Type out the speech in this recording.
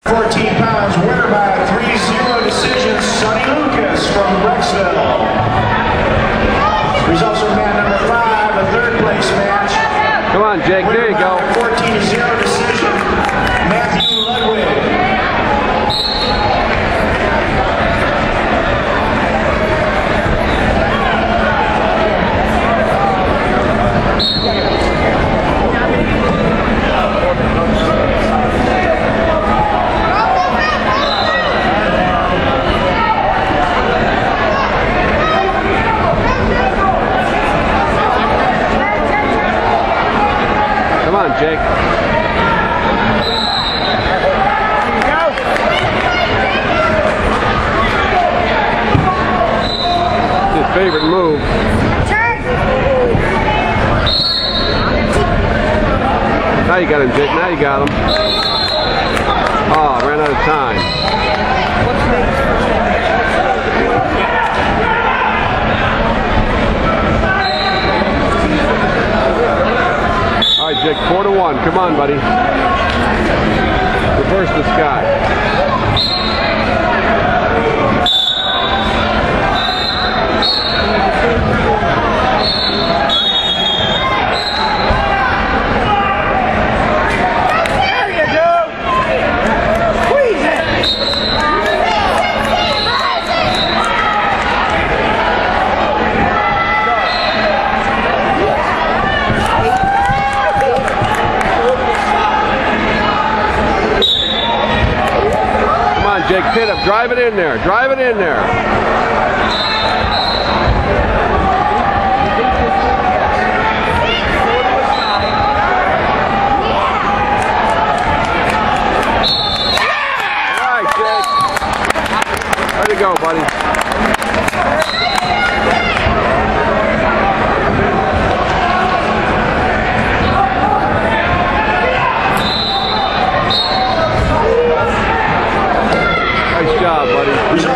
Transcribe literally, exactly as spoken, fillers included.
fourteen pounds, winner by a three zero decision, Sonny Lucas from Brecksville. Results from mat number five, a third place match. Come on, Jake, there you go. fourteen to zero decision, Matthew Ludwig. Come on, Jake. His favorite move. Now you got him, Jake. Now you got him. Oh, ran out of time. All right, Jake, four to one. Come on, buddy. Reverse the sky. There you go. Squeeze it. Jake, pit up, drive it in there, drive it in there. All right, Jake. Way to go, buddy. Nice job, buddy.